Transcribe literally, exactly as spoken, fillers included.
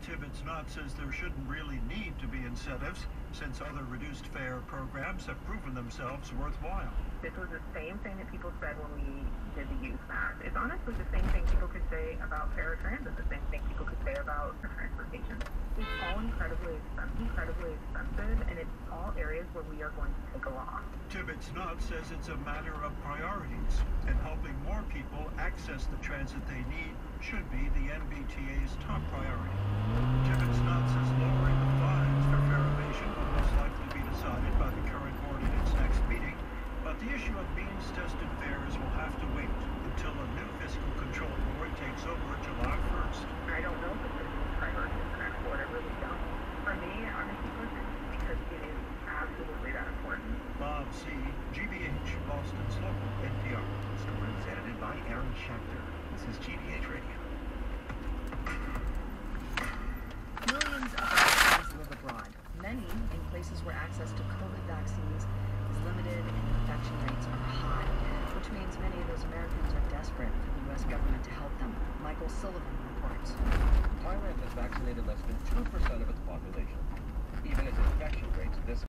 Tibbetts Knott says there shouldn't really need to be incentives, since other reduced fare programs have proven themselves worthwhile. This was the same thing that people said when we did the youth math. It's honestly the same thing people could say about paratransit, the same thing people could say about transportation. It's all incredibly expensive, incredibly expensive, and it's all areas where we are going to take a loss. Tibbetts Knott says it's a matter of priorities, and helping more people access the transit they need should be the N B T A's top priority. Tibbetts Knott says lowering the fines for fare evasion will most likely be decided by the current board in its next meeting, but the issue of means-tested fares will have to wait until a new fiscal control board takes over July first. I don't know if it's going to be a priority in the next board. I really don't. For me, honestly, because it is absolutely that important. Bob C., G B H, Boston's local N P R. The story was edited by Aaron Schechter. This is G B H Radio. Millions of Americans live abroad, many in places where access to COVID vaccines is limited and infection rates are high, which means many of those Americans are desperate for the U S government to help them. Michael Sullivan reports. Thailand has vaccinated less than two percent of its population. Even as infection rates this